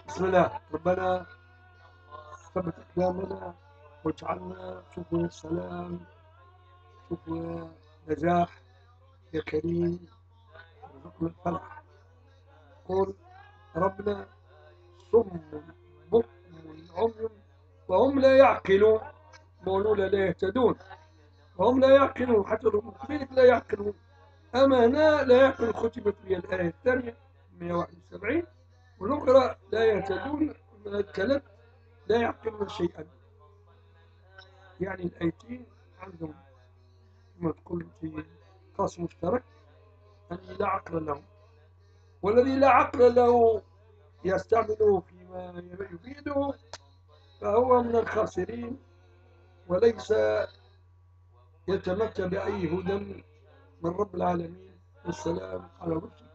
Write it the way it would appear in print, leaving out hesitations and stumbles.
بسم الله. ربنا ثبت أقدامنا واجعلنا سبل السلام، سبل نجاح يا كريم، ارزقنا الفلاح. قل ربنا صم بكم عمي وهم لا يعقلون، مولولا لا يهتدون، وهم لا يعقلون، حتى المؤمنين لا يعقلون. أما أنا لا يعقل، ختمت بي الآية الثانية 171، والأخرى لا يهتدون الثلاث لا يعقلون شيئا. يعني الآيتين عندهم كما تقول في خاص مشترك، أن لا عقل له، والذي لا عقل له يستعمله فيما يفيده فهو من الخاسرين، وليس يتمتع بأي هدى من رب العالمين. والسلام على رسل